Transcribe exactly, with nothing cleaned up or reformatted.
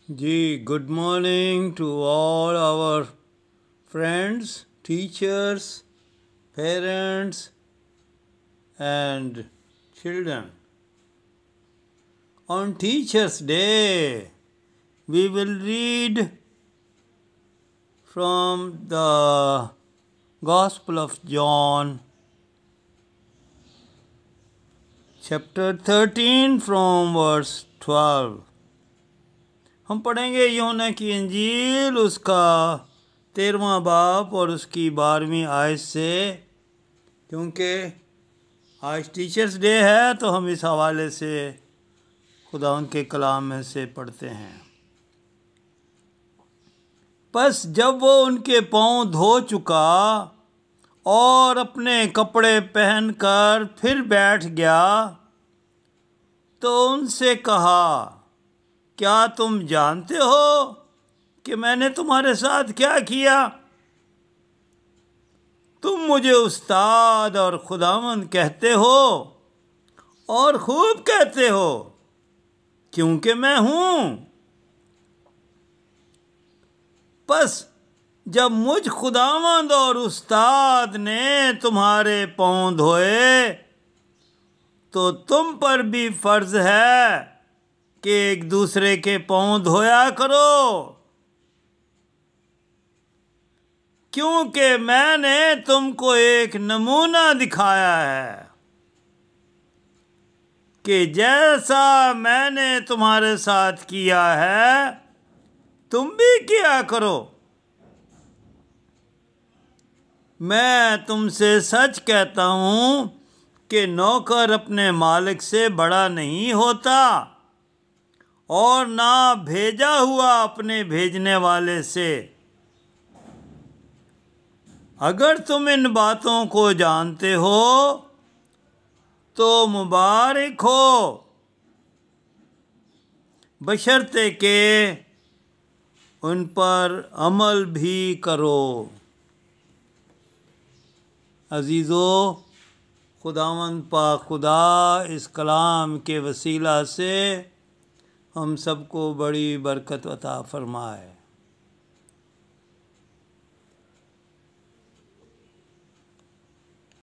Ji, good morning to all our friends, teachers, parents and children. On Teachers' Day, we will read from the Gospel of John, chapter thirteen from verse twelve. हम पढ़ेंगे यूहन्ना की इंजील उसका तेरहवां बाब और उसकी बारहवीं आयत से, क्योंकि आज टीचर्स डे है तो हम इस हवाले से खुदा के कलाम में से पढ़ते हैं। बस जब वो उनके पाँव धो चुका और अपने कपड़े पहनकर फिर बैठ गया तो उनसे कहा, क्या तुम जानते हो कि मैंने तुम्हारे साथ क्या किया? तुम मुझे उस्ताद और खुदावंद कहते हो और खूब कहते हो, क्योंकि मैं हूँ। बस जब मुझ खुदावंद और उस्ताद ने तुम्हारे पाँव धोए तो तुम पर भी फर्ज है कि एक दूसरे के पाँव धोया करो, क्योंकि मैंने तुमको एक नमूना दिखाया है कि जैसा मैंने तुम्हारे साथ किया है तुम भी किया करो। मैं तुमसे सच कहता हूँ कि नौकर अपने मालिक से बड़ा नहीं होता और ना भेजा हुआ अपने भेजने वाले से। अगर तुम इन बातों को जानते हो तो मुबारक हो, बशर्ते के उन पर अमल भी करो। अजीज़ों, खुदावंद पाक खुदा इस कलाम के वसीला से हम सबको बड़ी बरकत अता फरमाए।